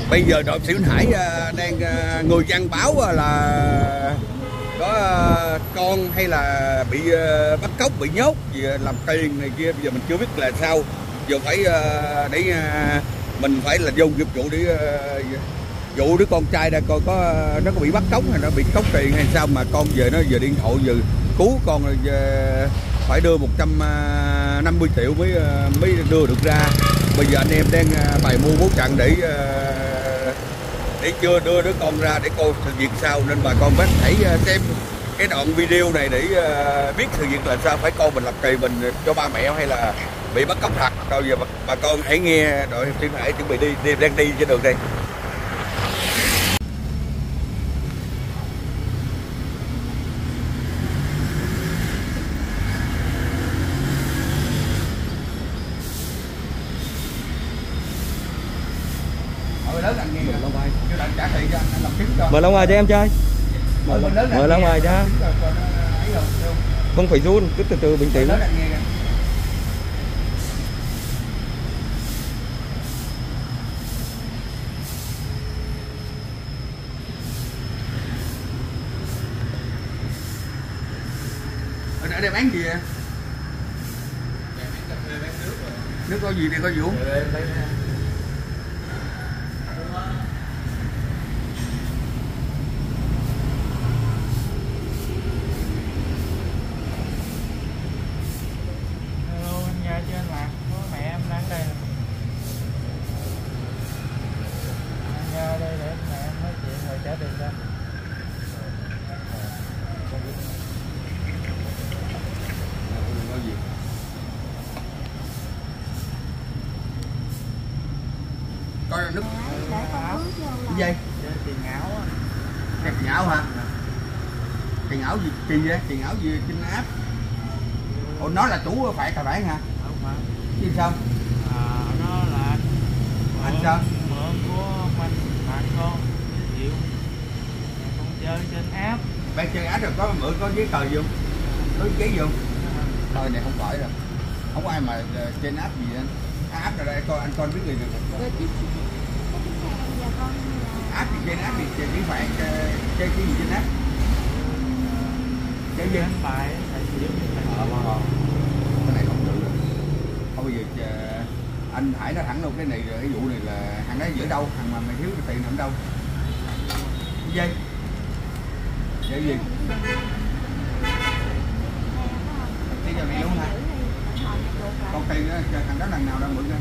Bây giờ đội Xỉu Hải đang người dân báo là có con hay là bị bắt cóc, bị nhốt gì làm tiền này kia. Bây giờ mình chưa biết là sao. Giờ phải để mình phải là vô nghiệp vụ để dụ đứa con trai ra coi có nó có bị bắt cóc hay nó bị cóc tiền hay sao, mà con về nó giờ điện thoại giờ cứu con phải đưa 150 triệu mới đưa được ra. Bây giờ anh em đang bày mưu bố trận để chưa đưa đứa con ra để coi sự việc sao, nên bà con bác hãy xem cái đoạn video này để biết sự việc là sao, phải con mình làm kỳ mình cho ba mẹ hay là bị bắt cóc thật. Rồi giờ bà con hãy nghe đội Xỉu Hải chuẩn bị đi đang đi trên đường đây. Mở ra ngoài cho em chơi. Mở ra ngoài cho. Không phải run, cứ từ từ bình tĩnh. Ở đây bán gì vậy? Nước có gì đây, có Vũ? Coi nước gì vậy? Tiền ảo á. Tiền ảo hả? Tiền ảo gì? Tiền vậy? Tiền ảo gì trên app? Ủa nó là chủ phải tài khoản hả? Không phải. Chứ sao? Nó là anh sao? Mượn của anh bạn con chịu. Con chơi trên app. Bạn chơi app rồi có mượn có giấy tờ gì không? Có giấy gì không? Thôi này không phải rồi. Không có ai mà trên app gì anh. App rồi đây coi anh con biết gì được. App thì trên app thì chỉ phải chơi cái gì trên app? Chơi gì? Đánh bài thầy chịu. Cái này không được. Thôi bây giờ anh Hải nói thẳng luôn cái này, cái vụ này là hàng đấy giữa đâu, hàng mà mày thiếu cái tiền nằm đâu? Cái gì? Chơi gì? Cái giờ này luôn hả? Con tiền đó, thằng đó lần nào đang mượn ra?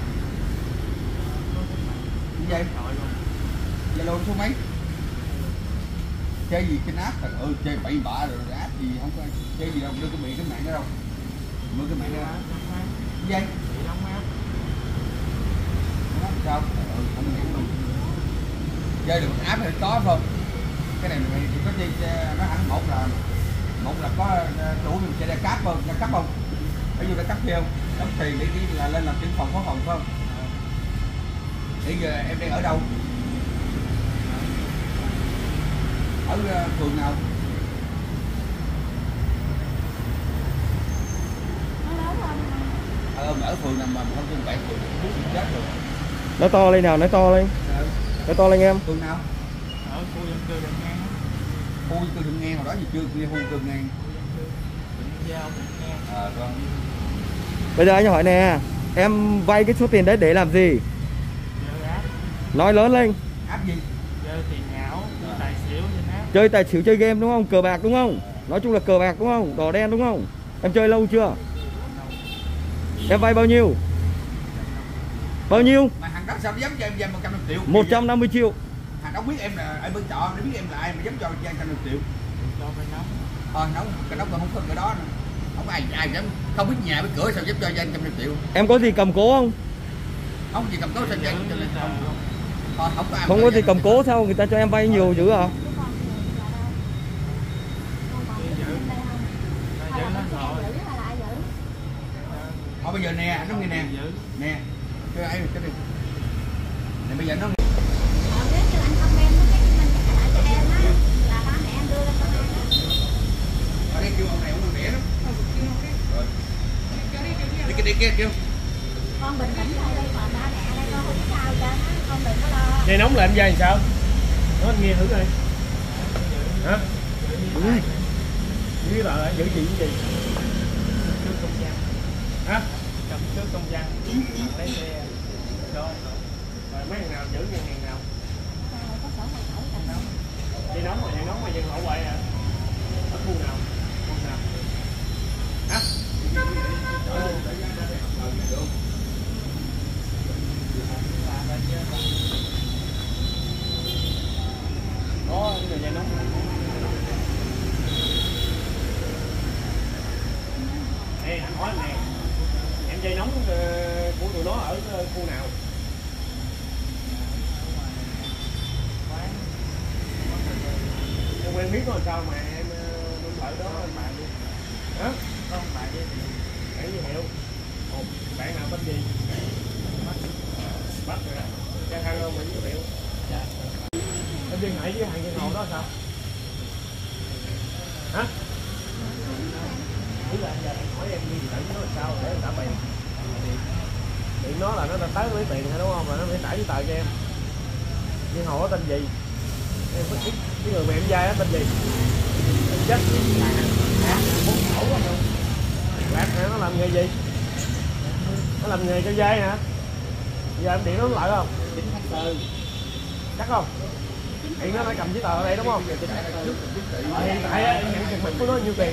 Cái gì? Zalo số mấy? Chơi gì trên app? Chơi bậy bạ rồi app gì không có chơi gì đâu, đưa cái miệng cái mạng đó đâu. Mượn cái mạng đó. Cái gì? Sao? Không hiểu luôn. Chơi được app thì có không? Cái này mày chỉ có chơi nó hẳn một là có đủ mình chơi ra cáp không? Ra cấp không? Ví dụ ra cấp kia không? Đóng tiền để đi là lên làm trưởng phòng phó phòng phải không? Bây giờ em đang ở đâu? Ở phường nào? Ở phường nào mà không trên bảy phường chết rồi. Nói to lên nào, nói to lên. Nói to lên em. Phường nào? Ở khu dân cư Đường Ngang. Khu dân cư Đường Ngang, hồi đó gì chưa kia khu Đường Ngang. Vâng. Bây giờ anh hỏi nè, em vay cái số tiền đấy để làm gì? Nói lớn lên. App gì? Chơi tiền ảo, chơi tài xỉu trên app. Chơi tài xỉu, chơi game đúng không? Cờ bạc đúng không? Nói chung là cờ bạc đúng không? Đỏ đen đúng không? Em chơi lâu chưa? Em vay bao nhiêu? Bao nhiêu? Mà hàng đó sao dám cho em vay 150 triệu? 150 triệu. Hàng đó biết em là ở bên trọ, nó biết em là ai mà dám cho vay 150 triệu. Cho vay nóng. Nóng, cái nóng còn không có cái đó nữa. Không ai dám, không biết nhà biết cửa sao dám cho vay 150 triệu. Em có gì cầm cố không? Không gì cầm cố sao vay 150 triệu. Không có gì cầm cố sao người ta cho em vay nhiều dữ hả? Bây giờ nè, nó nghe nè. Nè. Cái ấy cái đi. Nè bây giờ nó ở đây kêu ông này ông rẻ lắm. Rồi. Đi kia kêu. Con bình tĩnh thôi đây, còn ba mẹ đây con không sao cho nó, con đừng có lo. Dây nóng là em dây làm sao? Nói anh nghe thử coi. Hả? Với là giữ gì với gì? trước công dân. Hả? Cầm trước công dân lấy xe cho. Rồi mấy hàng nào giữ hàng nào? Dây nóng mà dây hậu quậy hả? Ở khu nào? Khu nào? Hả? Có cái dây nóng. Ê, anh hỏi này, em dây nóng của tụi nó ở khu nào? Em quen biết nó làm sao mà em ở đó anh bạn luôn. Hả? Có một bạn với Bạn gì Hiệu? Ồ, bạn nào tên gì? Bắt rồi đó. Cha thăng không bạn với Hiệu? dạ. Em liên hệ với hàng giang hồ đó sao? Hả? Ý là giờ em hỏi em đi tự nó làm sao để em trả tiền. Điện nó là nó đã tới lấy tiền hay đúng không? Là nó phải trả giấy tờ cho em. Giang hồ đó tên gì? Em có biết cái người mà em dai đó tên gì? Chết Lạc hả? Nó làm nghề gì? Nó làm nghề cho dai hả? Giờ em điện nó lại không? 9 tháng 4. Chắc không? Điện nó phải cầm giấy tờ ở đây đúng không? Hiện tại em nhận tiền mặt của nó nhiêu tiền?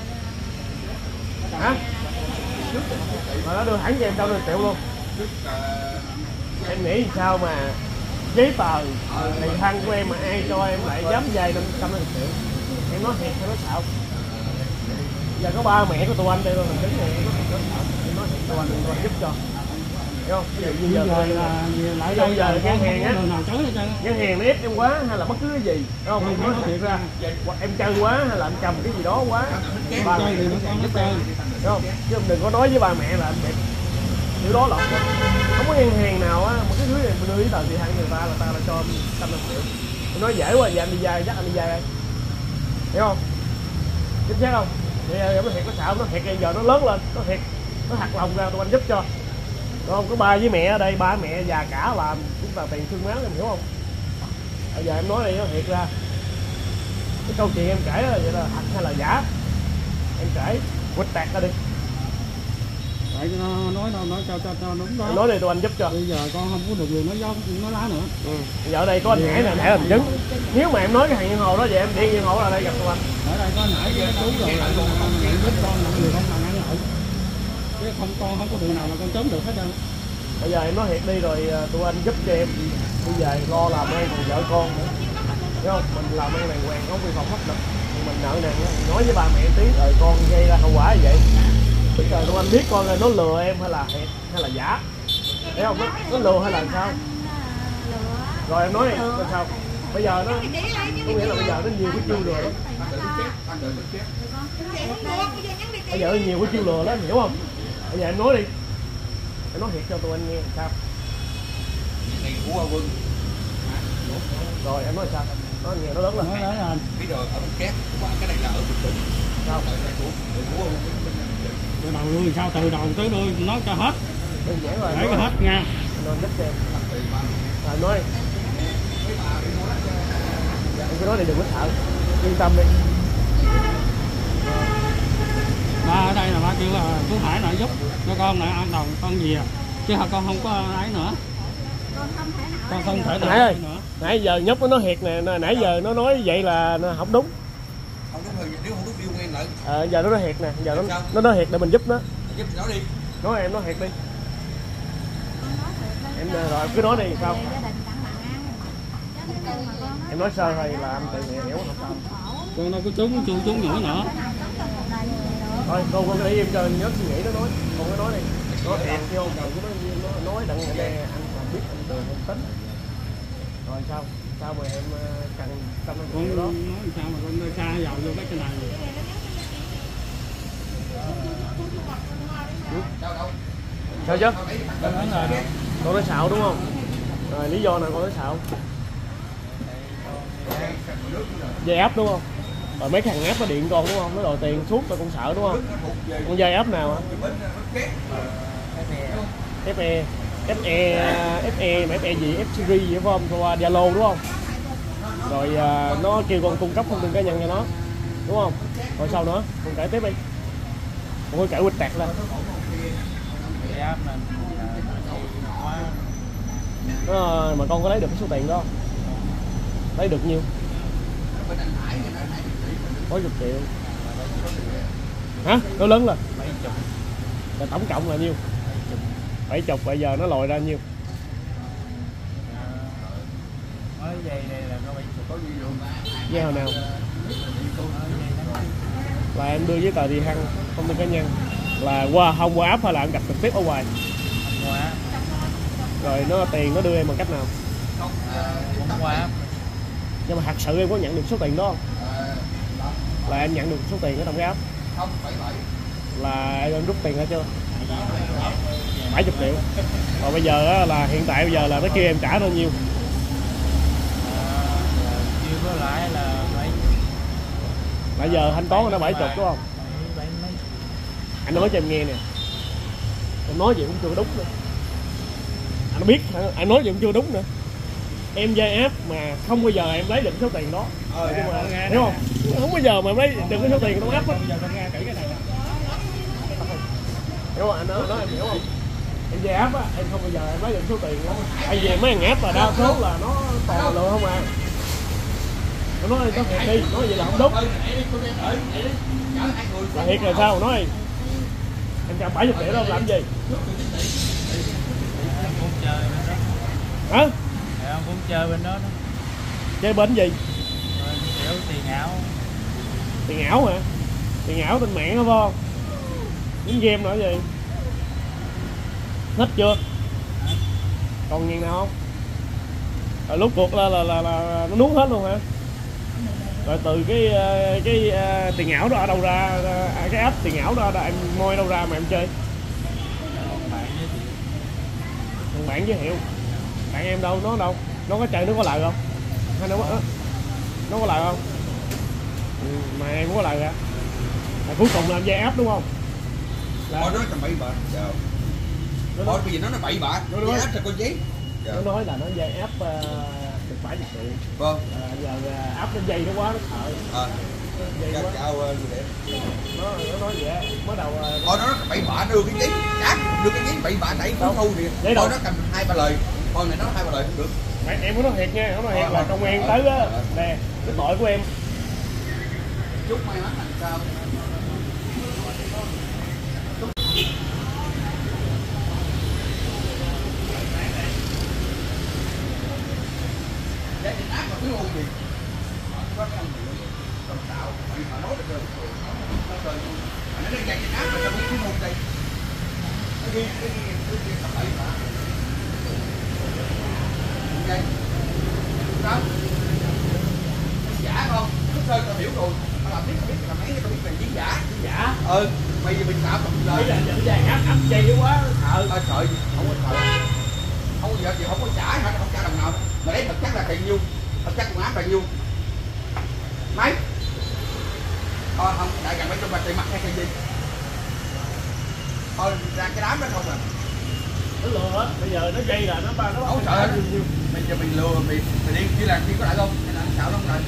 Hả? Mà nó đưa hẳn cho em đâu được triệu luôn. Em nghĩ sao mà giấy tờ tiền thân của em mà ai cho em lại dám dây 550 triệu? Em nói thiệt hay nói xạo? Giờ có ba mẹ của tụi anh đây rồi mình đứng này em nói thiệt nói xạo. Em nói thiệt tụi anh giúp cho. Hiểu không? Bây giờ lại bây giờ ngân hàng á, ngân hàng nó ép em quá hay là bất cứ cái gì, đúng không? Em nói thiệt ra, em chơi quá hay là em cầm cái gì đó quá, ba mẹ đúng không? Chứ đừng có nói với ba mẹ là em đẹp điều đó lộn. Không có ngân hàng nào á, một cái thứ này đưa giấy tờ thì hẳn người ta là cho 150 triệu. Em nói dễ quá, giờ anh đi vay chắc anh đi vay đây, hiểu không? Chính xác không? Vậy em nói thiệt, nó xạo, nó thiệt giờ nó lớn lên, nó thiệt, nó thật lòng ra tụi anh giúp cho. Đúng không? Có ba với mẹ ở đây, ba mẹ già cả làm chúng ta tiền xương máu, em hiểu không? Bây giờ em nói đây nó thiệt ra cái câu chuyện em kể là vậy là thật hay là giả, em kể quýt tạc ra đi. Tại nói cho đúng đó. Nói đi tụi anh giúp cho. Bây giờ con không có được người nói lá nữa. Giờ ở đây có anh Hải nè để làm chứng. Nếu mà em nói cái hàng giang hồ đó vậy em đi giang hồ là đây gặp tụi anh. Ở đây có anh Hải với chú rồi lại con giúp con là người không làm ăn lợi. Chứ con không có đường nào mà con trốn được hết đâu. Bây giờ em nói thiệt đi rồi tụi anh giúp cho em. Bây giờ lo làm ăn còn vợ con nữa. Thấy không? Mình làm ăn này hoàng không vi phạm pháp luật. Mình nợ nần nói với ba mẹ tí rồi con gây ra hậu quả như vậy. Bây giờ tụi anh biết con là nó lừa em hay là thiệt hay là giả. Thấy không? Nó lừa hay là sao? Rồi em nói làm sao? Bây giờ nó có nghĩa là bây giờ nó nhiều cái chiêu lừa lắm. Bây giờ nó nhiều cái chiêu lừa đó, hiểu không? Bây giờ em nói đi. Em nói thiệt cho tụi anh nghe làm sao? Rồi em nói sao? Nó nghe nó lớn lên. Nói lớn lên. Bây giờ ở bên Kép, cái này là ở Bình Định. Sao? Từ đầu luôn sao? Từ đầu tới đuôi nói cho hết. Đơn giản rồi. Để cho hết nha. Nên giúp em. Rồi nói. Em cứ nói đi đừng có sợ. Yên tâm đi. Ba ở đây là ba kêu là chú Hải lại giúp cho con lại an toàn con gì à. Chứ con không có ấy nữa. Con không thể nào nữa. Nãy giờ nhóc nó nói thiệt nè, nãy giờ nó nói vậy là nó không đúng. Không đúng rồi, nếu không đúng yêu nghe lại. Giờ nó nói thiệt nè, giờ nó nói thiệt để mình giúp nó. Giúp nó đi. Nói em nói thiệt đi. Em rồi cứ nói đi sao? Em nói sơ thôi là anh tự hiểu không sao. Con đâu có trúng nữa nữa. Thôi con để im cho nhớ suy nghĩ nó nói. Con cứ nói đi. Nói thiệt chứ không cần nó nói đặng nghe anh không biết anh Tường không tính. Rồi sao mà em cần tâm Con đó nói sao mà con xa vào vô cái này. Sao chứ? Con nói xạo đúng không? Rồi lý do nào con nói xạo? Dây áp đúng không? Rồi mấy thằng áp nó điện con đúng không? Nó đòi tiền suốt tao cũng sợ đúng không? Con dây áp nào hả? FE. FE gì F series gì phải không, qua Zalo đúng không? Rồi nó kêu con cung cấp thông tin cá nhân cho nó đúng không? Rồi sau nữa con kể tiếp đi, con kể quịch tạc lên. Mà con có lấy được cái số tiền đó không? Lấy được nhiêu? Có 10 triệu. Hả? Nó lớn lên 70. Rồi tổng cộng là nhiêu? 70. Bây giờ nó lòi ra nhiêu? Mới dây này là có 70. Có gì luôn. Dây hồi nào? Là em đưa giấy tờ đi hăng thông tin cá nhân là qua app hay là em gặp trực tiếp ở ngoài? Qua app. Rồi tiền nó đưa em bằng cách nào? Cũng qua app. Nhưng mà thật sự em có nhận được số tiền đó không? Là em nhận được số tiền ở trong cái app? Là em rút tiền ra chưa? 70 triệu. Còn bây giờ là hiện tại bây giờ là nó kêu em trả bao nhiêu? Chưa có lãi là 70. Bây giờ thanh toán nó 70 đúng không? 70 mấy. Anh nói cho em nghe nè. Em nói gì cũng chưa đúng nữa. Anh biết, anh nói gì cũng chưa đúng nữa. Em vay app mà không bao giờ em lấy được số tiền đó. Nhưng mà, hiểu không? Không bao giờ mà em lấy được cái số tiền trong app đó. Bây giờ con nghe kỹ cái này nè. Hiểu không? Anh nói em hiểu không? Em về app á, em không bao giờ em lấy được số tiền đó. Tại vì mấy thằng app là đa số là nó toàn là lừa không à. Nó nói thiệt đi, nói vậy là không đúng. Là thiệt là sao? Nói em cầm 70 triệu đó em làm gì? Cũng chơi bên đó. Hả? Thì ông cũng chơi bên đó đó. Chơi bên gì? Kiểu tiền ảo. Tiền ảo hả? Tiền ảo trên mạng đó phải không? Những game nữa gì? Hết chưa? Còn nghiền nào không? Rồi lúc cuộc là nó nuốt hết luôn hả? Rồi từ cái tiền ảo đó ở đâu ra, cái app tiền ảo đó em moi đâu ra mà em chơi? Thằng bạn giới thiệu. Bạn em đâu, nó đâu? Nó có chơi, nó có lời không? Hay nó có lời không? Mà em cũng có lời hả? Cuối cùng làm dây app đúng không? Nó nói tầm bậy bạ. Thôi bây giờ nó bậy bạ. Nó áp cho con giấy. Nó nói là nó dây app được 70 triệu. Vâng. Giờ app nó dây nó quá nó sợ. Dây quá. Nó nói vậy á, mới đầu. Thôi nó bậy bạ đưa cái giấy, đưa cái giấy bậy bạ đẩy phú thu thì. Thôi nó cầm 2-3 lời. Thôi này nó 2-3 lời cũng được. Mày em có nói thiệt nha, nó nói thiệt là công an tới á, nè, cái tội của em. Chúc may mắn làm sao. Để áp vào cái hôn gì? Có cái cầm tạo, mà nói được rồi. Nó cười. Nó đang dạy áp vào cái hôn đây. Cái gì tập bậy bạ. Đây. Sao? Giả không? Lúc sơ tao hiểu rồi. Tao làm biết là mấy tao biết là chỉ giả. Giả. Bây giờ mình tạo tập lời. Bây giờ dẫn dàn áp dây quá sợ. Tao sợ gì? Không có sợ. Không có gì không có trả hả? Không trả đồng nào. Mà đấy thật chắc là tiền nhiêu? Thật chắc con áp là nhiêu? Mấy? Thôi không, đại gần mấy trăm bạc tiền mặt hay cái gì? Thôi ra cái đám đó không à. Nó lừa hết, bây giờ nó dây là nó không sợ hết. Bây giờ mình lừa mình đi chỉ làm chi có lại không? Hay là xạo lắm rồi?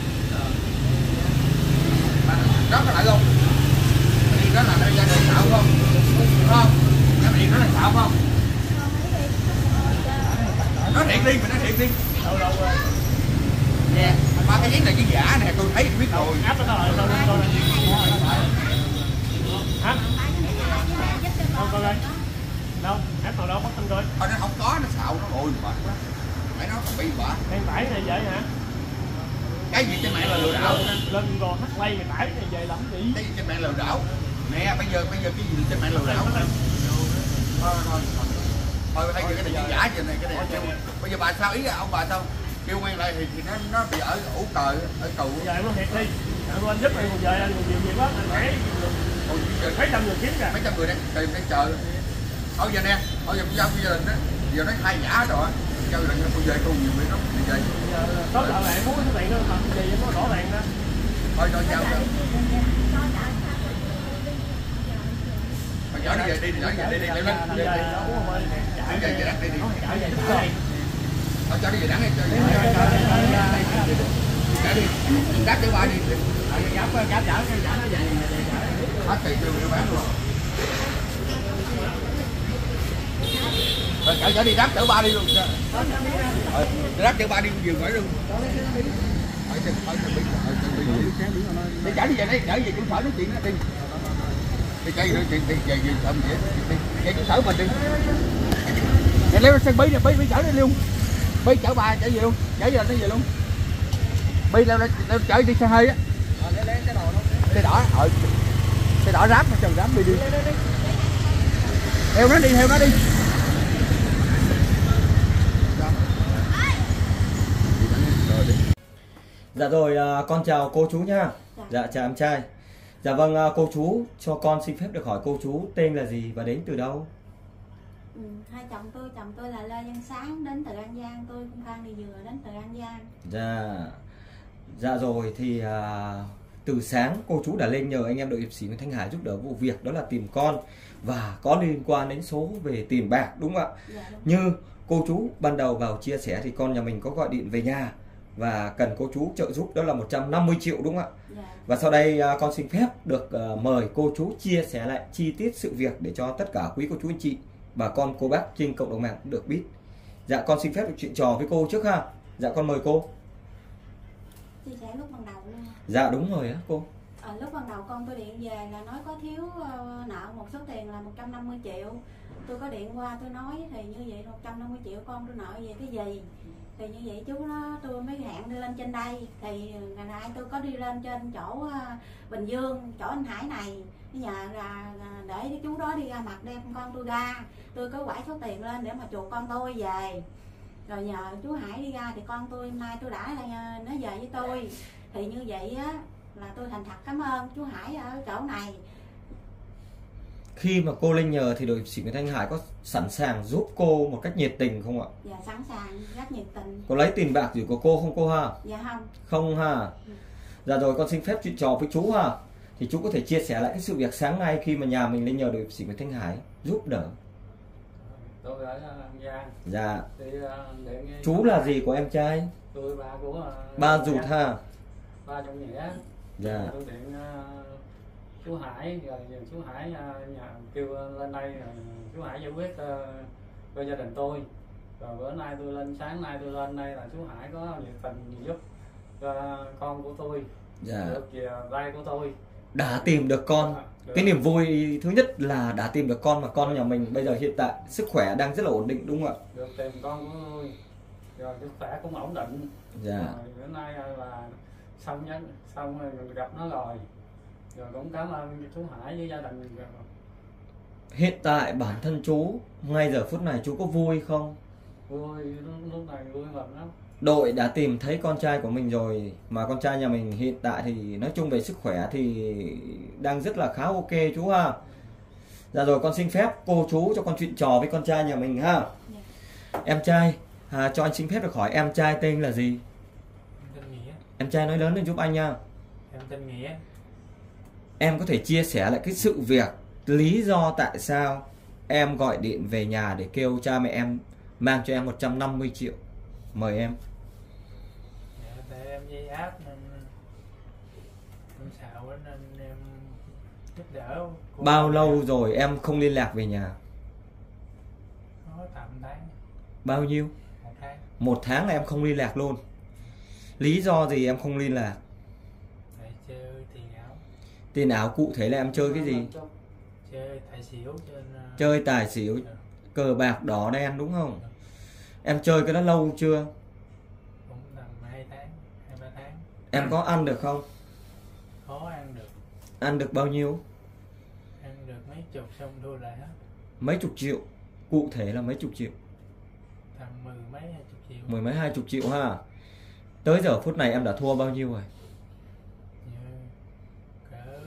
Đó có lại không? Mình đi đó là nó ra để xạo không? Đúng không? Cái mình đi đó là xạo không? Nói thiệt đi, mình nói thiệt đi. Đâu rồi. Nè, ba cái giấy này cái giả nè, tôi thấy biết rồi. Áp nó rồi, đâu. Hả? Đâu coi đây. Đâu? Áp nào đâu, bắt tên coi. Thôi nó không có, nó xạo nó ôi mệt quá. Phải nó còn bị bả. Đang tải này vậy hả? Cái gì trên mạng là lừa đảo. Lên Google hack play mày tải này về làm gì? Cái gì trên mạng lừa đảo. Nè, bây giờ cái gì trên mạng lừa đảo. Thôi hay cái này giả vậy này, cái này. Bây giờ bà sao ý ông bà sao? Kêu quen lại thì nó bị ở ủ tờ ở tù. Giờ em nói thiệt đi. Anh giúp em một giờ anh còn nhiều việc quá, anh phải mấy trăm người kiếm kìa. Mấy trăm người đang tìm đang chờ. Thôi giờ nè, thôi giờ giao gia đình á, giờ nó thay giả rồi. Giao gia đình tôi về tôi nhiều việc lắm, về. Tốt là bạn muốn cái số tiền đó làm gì nó rõ ràng đó. Thôi cho giao. Thôi chở đi về đi, chở đi đi, lên. Chạy về đất đi đi. Cho đi về đắng đi, chở đi. Đáp chở ba đi. Gáp nó về. Hết tiền chưa bán luôn. Rồi chở đi đáp chở ba đi luôn. Đáp chở ba đi vừa phải luôn. Để chở đi về đây, chở về trụ sở nói chuyện đó đi. Đi chạy rồi chuyện về thầm vậy. Chạy trụ sở mình đi. Để leo sân bí nè, bí chở đi luôn. Bí chở ba chở về luôn, chở về nó về luôn. Bí leo chở đi xe hơi á. Xe đỏ, xe đỏ ráp mà chừng ráp đi. Theo nó đi, theo nó đi. Dạ rồi, con chào cô chú nhá. Dạ chào em trai. Dạ vâng, cô chú cho con xin phép được hỏi cô chú tên là gì và đến từ đâu? Hai chồng tôi là Lê Văn Sáng, đến từ An Giang, tôi cũng Phan Thị Dừa, đến từ An Giang. Dạ rồi thì từ sáng cô chú đã lên nhờ anh em đội hiệp sĩ Nguyễn Thanh Hải giúp đỡ vụ việc đó là tìm con và có liên quan đến số về tiền bạc đúng không ạ? Dạ, đúng. Như cô chú ban đầu vào chia sẻ thì con nhà mình có gọi điện về nhà và cần cô chú trợ giúp đó là 150 triệu đúng không ạ? Dạ. Và sau đây con xin phép được mời cô chú chia sẻ lại chi tiết sự việc để cho tất cả quý cô chú anh chị, bà con cô bác trên cộng đồng mạng được biết. Dạ con xin phép được chuyện trò với cô trước ha. Dạ con mời cô. Chia sẻ lúc ban đầu luôn. Dạ đúng rồi á cô. Lúc ban đầu con tôi điện về là nói có thiếu nợ một số tiền là 150 triệu. Tôi có điện qua tôi nói thì như vậy 150 triệu con tôi nợ về cái gì. Thì như vậy chú nó tôi mới hẹn đi lên trên đây. Thì ngày nay tôi có đi lên trên chỗ Bình Dương, chỗ anh Hải này. Nhờ là để chú đó đi ra mặt đem con tôi ra. Tôi có quải số tiền lên để mà chuộc con tôi về. Rồi nhờ chú Hải đi ra thì con tôi hôm nay tôi đã nó về với tôi. Thì như vậy á là tôi thành thật cảm ơn chú Hải ở chỗ này. Khi mà cô lên nhờ thì đội hiệp sĩ Nguyễn Thanh Hải có sẵn sàng giúp cô một cách nhiệt tình không ạ? Dạ sẵn sàng, rất nhiệt tình. Có lấy tiền bạc gì của cô không cô ha? Dạ không. Không ha. Dạ rồi con xin phép chuyện trò với chú ha. Thì chú có thể chia sẻ lại cái sự việc sáng nay khi mà nhà mình lên nhờ đội hiệp sĩ Nguyễn Thanh Hải giúp đỡ. Tôi ở An Giang. Dạ. Thì, chú là gì của em trai? Tôi ba của Ba Dụt ha. Ba trong nghĩa. Dạ. Tôi điện chú Hải rồi chú Hải nhà kêu lên đây rồi chú Hải giải quyết cho gia đình tôi. Rồi bữa nay tôi lên, sáng nay tôi lên đây là chú Hải có nhiệt tình giúp cho con của tôi. Dạ. Được về tay của tôi. Đã tìm được con. Cái niềm vui thứ nhất là đã tìm được con, mà con nhà mình bây giờ hiện tại sức khỏe đang rất là ổn định đúng không ạ? Được tìm con của tôi. Rồi sức khỏe cũng ổn định. Dạ. Rồi bữa nay là xong rồi mình gặp nó rồi. Rồi cũng cảm ơn chú Hải với gia đình mình. Hiện tại bản thân chú ngay giờ phút này chú có vui không? Vui, lúc này vui mừng lắm. Đội đã tìm thấy con trai của mình rồi, mà con trai nhà mình hiện tại thì nói chung về sức khỏe thì đang rất là khá ok chú ha. Dạ rồi con xin phép cô chú cho con chuyện trò với con trai nhà mình ha. Em trai cho anh xin phép được hỏi em trai tên là gì? Em tên Nghĩa. Em trai nói lớn lên giúp anh nha. Em tên Nghĩa. Em có thể chia sẻ lại cái sự việc, lý do tại sao em gọi điện về nhà để kêu cha mẹ em mang cho em 150 triệu. Mời em. Dạ, tại em dây áp nên em sợ quá nên em giúp đỡ. Bao lâu rồi em không liên lạc về nhà? Có tầm tháng. Bao nhiêu? 1 tháng. 1 tháng là em không liên lạc luôn. Lý do gì em không liên lạc? Tại chơi tiền ảo. Tiền ảo cụ thể là em chơi cái gì? Chơi tài xỉu trên Chơi tài xỉu, cờ bạc đỏ đen đúng không? Em chơi cái đó lâu chưa? cũng tầm 2 tháng, 2-3 tháng. Em có ăn được không? Có ăn được. Ăn được bao nhiêu? Ăn được mấy chục xong thua lại hết. Mấy chục triệu. Cụ thể là mấy chục triệu? Tầm 10 mấy 20 triệu. 10 mấy 20 triệu ha. Tới giờ phút này em đã thua bao nhiêu rồi? Như cỡ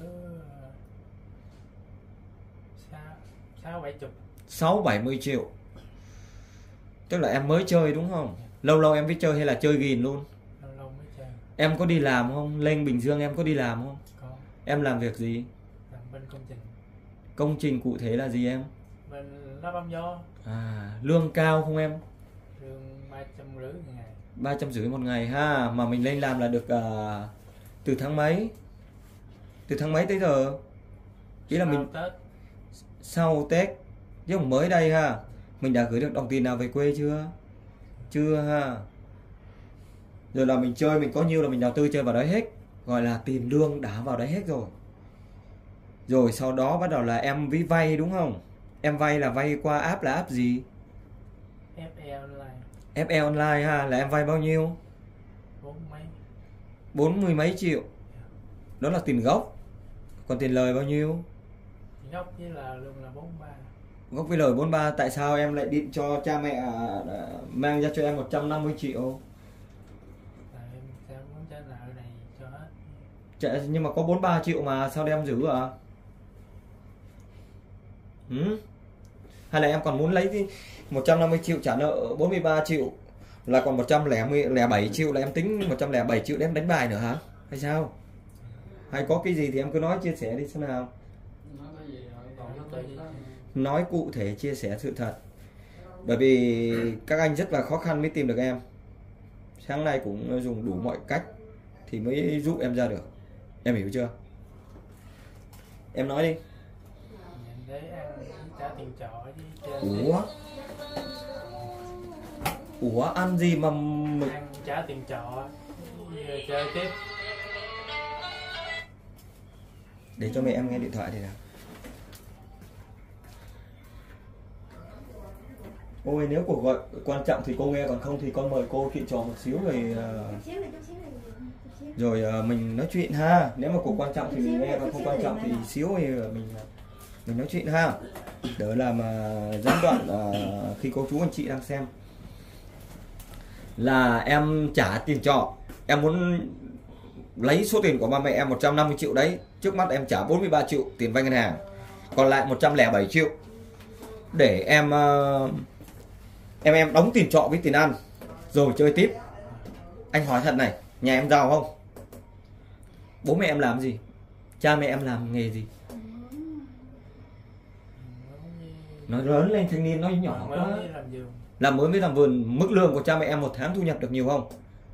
6-70 triệu. Tức là em mới chơi đúng không? Lâu lâu em biết chơi hay là chơi ghiền luôn? lâu lâu mới chơi. Em có đi làm không? Lên Bình Dương em có đi làm không? Có. Em làm việc gì? Làm bên công trình. Công trình cụ thể là gì em? Mình lắp bấm gió. Lương cao không em? Lương 350 một ngày. 350 một ngày ha. Mà mình lên làm là được từ tháng mấy? Từ tháng mấy tới giờ? Ý là mình Tết. Sau Tết chứ không mới đây ha. Mình đã gửi được đồng tiền nào về quê chưa? Chưa ha. Rồi là mình chơi, mình có nhiêu là mình đầu tư chơi vào đấy hết, gọi là tiền lương đã vào đấy hết rồi. Rồi sau đó bắt đầu là em ví vay đúng không? Em vay là vay qua app là app gì? FE Online. FE Online ha. Là em vay bao nhiêu? 40 mấy triệu. Đó là tiền gốc. Còn tiền lời bao nhiêu? Gốc với là lương là 43. Gốc với lời 43. Tại sao em lại điện cho cha mẹ mang ra cho em 150 triệu? Tại em sẽ muốn trả nợ này cho hết. Nhưng mà có 43 triệu mà sao đem giữ à? Hay là em còn muốn lấy đi 150 triệu trả nợ 43 triệu là còn 107 triệu là em tính 107 triệu để em đánh bài nữa hả? Hay sao? Hay có cái gì thì em cứ nói chia sẻ đi xem nào. Nói cụ thể, chia sẻ sự thật. Bởi vì các anh rất là khó khăn mới tìm được em. Sáng nay cũng dùng đủ mọi cách thì mới giúp em ra được. Em hiểu chưa? Em nói đi. Nhìn thấy ăn trả tiền trọ với chơi. Ủa ăn gì mà mình ăn trả tiền trọ với chơi tiếp. Để cho mẹ em nghe điện thoại thì nào. Ôi nếu cuộc gọi quan trọng thì cô nghe, còn không thì con mời cô chuyện trò một xíu rồi mình nói chuyện ha. Nếu mà cuộc quan trọng thì mình nghe, còn không quan trọng thì xíu thì mình nói chuyện ha. Đỡ làm gián đoạn khi cô chú anh chị đang xem. Là em trả tiền trọ, em muốn lấy số tiền của ba mẹ em 150 triệu đấy. Trước mắt em trả 43 triệu tiền vay ngân hàng, còn lại 107 triệu để em đóng tiền trọ với tiền ăn rồi chơi tiếp. Anh hỏi thật này, nhà em giàu không? Bố mẹ em làm gì? Cha mẹ em làm nghề gì? Nói lớn lên, thanh niên nói nhỏ quá. Làm mới mới làm vườn. Mức lương của cha mẹ em một tháng thu nhập được nhiều không?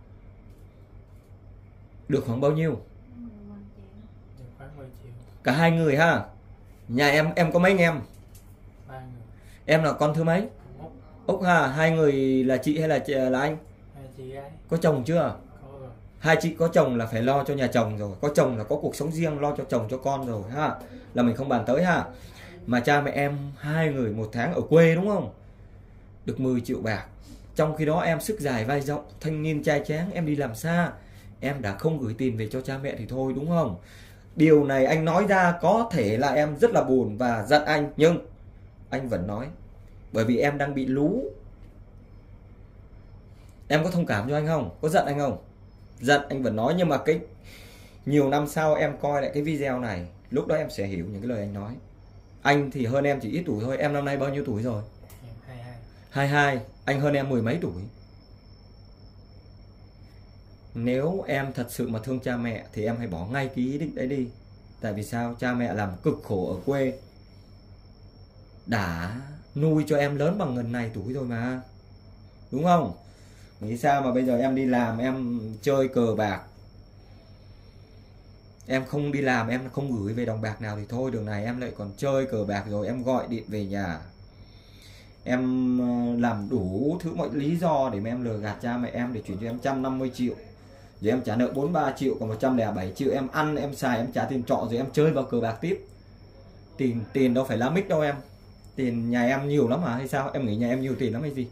Được khoảng bao nhiêu? Được khoảng 10 triệu. Cả hai người ha. Nhà em có mấy anh em? 3 người. Em là con thứ mấy? Úc ha. Hai người là chị hay là anh? Hai chị gái. Có chồng chưa? Có rồi. Hai chị có chồng là phải lo cho nhà chồng rồi. Có chồng là có cuộc sống riêng, lo cho chồng cho con rồi ha. Là mình không bàn tới ha. Mà cha mẹ em hai người một tháng ở quê đúng không? Được 10 triệu bạc. Trong khi đó em sức dài vai rộng, thanh niên trai tráng, em đi làm xa, em đã không gửi tiền về cho cha mẹ thì thôi đúng không? Điều này anh nói ra có thể là em rất là buồn và giận anh, nhưng anh vẫn nói. Bởi vì em đang bị lú. Em có thông cảm cho anh không? Có giận anh không? Giận anh vẫn nói, nhưng mà cái nhiều năm sau em coi lại cái video này, lúc đó em sẽ hiểu những cái lời anh nói. Anh thì hơn em chỉ ít tuổi thôi. Em năm nay bao nhiêu tuổi rồi? 22. Anh hơn em 10 mấy tuổi. Nếu em thật sự mà thương cha mẹ thì em hãy bỏ ngay cái ý định đấy đi. Tại vì sao? Cha mẹ làm cực khổ ở quê, đã nuôi cho em lớn bằng ngần này tuổi rồi mà, đúng không? Nghĩ sao mà bây giờ em đi làm em chơi cờ bạc, em không đi làm em không gửi về đồng bạc nào thì thôi, đường này em lại còn chơi cờ bạc rồi em gọi điện về nhà, em làm đủ thứ mọi lý do để mà em lừa gạt cha mẹ em để chuyển cho em 150 triệu. Rồi em trả nợ 43 triệu, còn 107 triệu em ăn, em xài, em trả tiền trọ, rồi em chơi vào cờ bạc tiếp. Tiền đâu phải lá mít đâu em. Tiền nhà em nhiều lắm hả hay sao? Em nghĩ nhà em nhiều tiền lắm hay gì?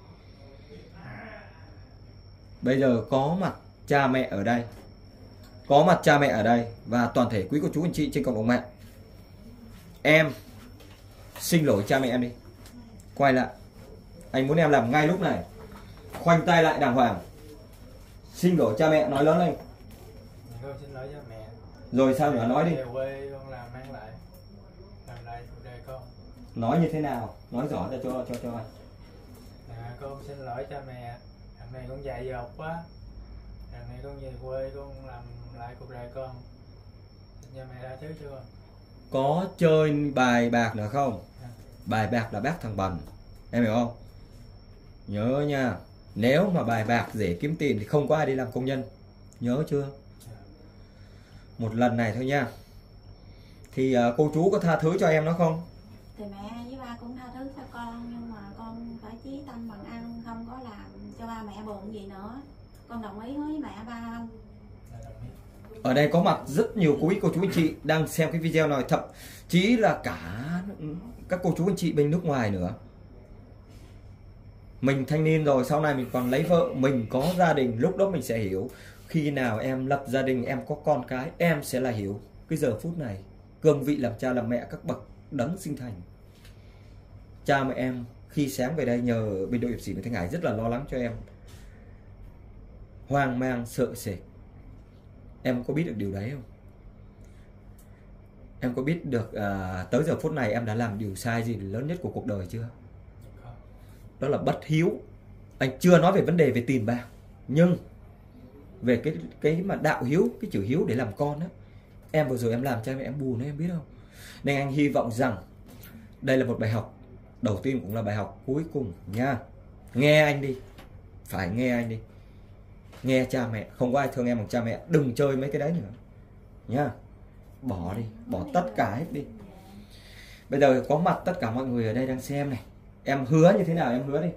Bây giờ có mặt cha mẹ ở đây, có mặt cha mẹ ở đây và toàn thể quý cô chú anh chị trên cộng đồng mạng, em xin lỗi cha mẹ em đi. Quay lại, anh muốn em làm ngay lúc này, khoanh tay lại đàng hoàng, xin lỗi cha mẹ, nói lớn lên. Con xin lỗi cha mẹ. Rồi sao nữa, nói đi. Về quê con làm lại cuộc đời con. Nói như thế nào, nói rõ ra cho anh. Con xin lỗi cha mẹ, thằng này con dại dột quá, thằng này con về quê con làm lại cuộc đời con, cha mẹ đã thứ chưa? có chơi bài bạc nữa không? Bài bạc là bác thằng bần, em hiểu không? Nhớ nha, nếu mà bài bạc dễ kiếm tiền thì không có ai đi làm công nhân, nhớ chưa? Một lần này thôi nha. Thì cô chú có tha thứ cho em nó không? Thì mẹ với ba cũng tha thứ cho con, nhưng mà con phải chí tâm bằng ăn, không có làm cho ba mẹ buồn gì nữa. Con đồng ý với mẹ ba không? Ở đây có mặt rất nhiều quý cô chú anh chị đang xem cái video này, thậm chí là cả các cô chú anh chị bên nước ngoài nữa. Mình thanh niên rồi, sau này mình còn lấy vợ, mình có gia đình, lúc đó mình sẽ hiểu. Khi nào em lập gia đình, em có con cái, em sẽ là hiểu cái giờ phút này cương vị làm cha làm mẹ các bậc đấng sinh thành. Cha mẹ em khi sáng về đây nhờ bên đội hiệp sĩ Nguyễn Thanh Hải rất là lo lắng cho em, hoang mang sợ sệt. Em có biết được điều đấy không? Em có biết được tới giờ phút này em đã làm điều sai gì lớn nhất của cuộc đời chưa? Đó là bất hiếu. Anh chưa nói về vấn đề về tiền bạc, nhưng về cái mà đạo hiếu, cái chữ hiếu để làm con á, em vừa rồi em làm cha mẹ em buồn đấy, em biết không? Nên anh hy vọng rằng đây là một bài học, đầu tiên cũng là bài học cuối cùng nha. Nghe anh đi, phải nghe anh đi, nghe cha mẹ, không có ai thương em bằng cha mẹ. Đừng chơi mấy cái đấy nữa nha, bỏ đi, bỏ tất cả hết đi. Bây giờ có mặt tất cả mọi người ở đây đang xem này, em hứa như thế nào em hứa đi.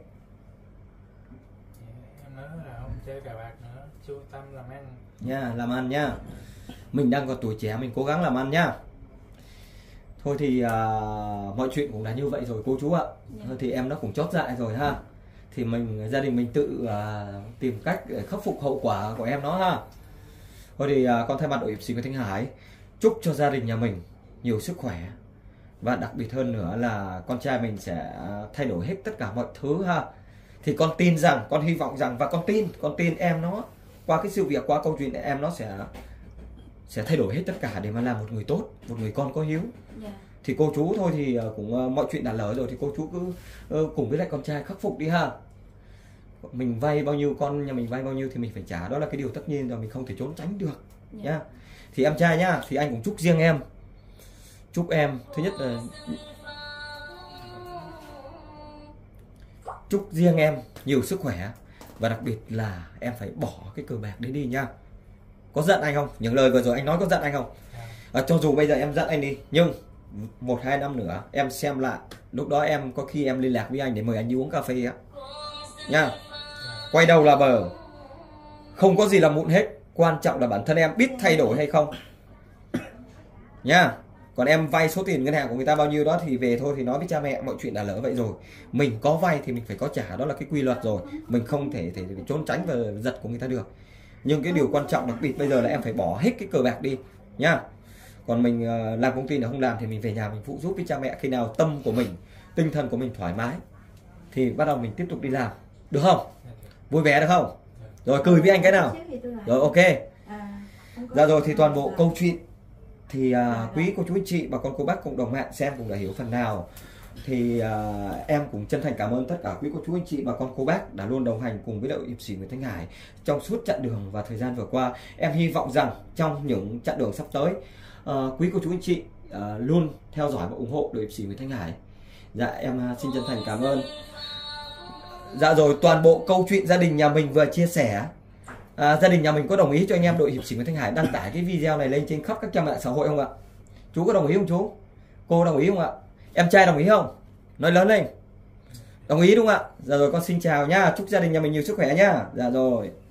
Em hứa là không chơi cờ bạc nữa, chú tâm làm ăn Nha, làm ăn nha. Mình đang còn tuổi trẻ, mình cố gắng làm ăn nha. Thôi thì mọi chuyện cũng đã như vậy rồi cô chú ạ. Thôi thì em nó cũng chót dại rồi ha. Thì mình, gia đình mình tự tìm cách để khắc phục hậu quả của em nó ha. Thôi thì con thay mặt đội hiệp sĩ Nguyễn Thanh Hải chúc cho gia đình nhà mình nhiều sức khỏe, và đặc biệt hơn nữa là con trai mình sẽ thay đổi hết tất cả mọi thứ ha. Thì con tin rằng, con hy vọng rằng, và con tin em nó, qua cái sự việc, qua câu chuyện em nó sẽ thay đổi hết tất cả để mà làm một người tốt, một người con có hiếu. Thì cô chú thôi thì cũng mọi chuyện đã lỡ rồi thì cô chú cứ cùng với lại con trai khắc phục đi ha. Mình vay bao nhiêu, con nhà mình vay bao nhiêu thì mình phải trả, đó là cái điều tất nhiên rồi, mình không thể trốn tránh được nhá. Thì em trai nhá, thì anh cũng chúc riêng em, chúc em thứ nhất là chúc riêng em nhiều sức khỏe, và đặc biệt là em phải bỏ cái cờ bạc đấy đi nha. Có giận anh không? Những lời vừa rồi anh nói có giận anh không? Cho dù bây giờ em giận anh đi, nhưng 1-2 năm nữa em xem lại, lúc đó em có khi em liên lạc với anh để mời anh đi uống cà phê á nha. Quay đầu là bờ, không có gì là mụn hết, quan trọng là bản thân em biết thay đổi hay không nha. Còn em vay số tiền ngân hàng của người ta bao nhiêu đó thì về thôi, thì nói với cha mẹ mọi chuyện đã lỡ vậy rồi. Mình có vay thì mình phải có trả, đó là cái quy luật rồi, mình không thể trốn tránh và giật của người ta được. Nhưng cái điều quan trọng đặc biệt bây giờ là em phải bỏ hết cái cờ bạc đi nha. Còn mình làm công ty là không làm thì mình về nhà mình phụ giúp với cha mẹ. Khi nào tâm của mình, tinh thần của mình thoải mái thì bắt đầu mình tiếp tục đi làm, được không? Vui vẻ được không? Rồi cười với anh cái nào. Rồi ok. Dạ rồi, thì toàn bộ câu chuyện thì quý cô chú anh chị, bà con cô bác cộng đồng mạng xem cũng đã hiểu phần nào. Thì em cũng chân thành cảm ơn tất cả quý cô chú anh chị, bà con cô bác đã luôn đồng hành cùng với đội hiệp sĩ Nguyễn Thanh Hải trong suốt chặng đường và thời gian vừa qua. Em hy vọng rằng trong những chặng đường sắp tới, quý cô chú anh chị luôn theo dõi và ủng hộ đội hiệp sĩ Nguyễn Thanh Hải. Dạ em xin chân thành cảm ơn. Dạ rồi, toàn bộ câu chuyện gia đình nhà mình vừa chia sẻ, gia đình nhà mình có đồng ý cho anh em đội hiệp sĩ Nguyễn Thanh Hải đăng tải cái video này lên trên khắp các trang mạng xã hội không ạ? Chú có đồng ý không chú? Cô đồng ý không ạ? Em trai đồng ý không? Nói lớn lên. Đồng ý đúng không ạ? Dạ rồi, con xin chào nhá. Chúc gia đình nhà mình nhiều sức khỏe nhá. Dạ rồi.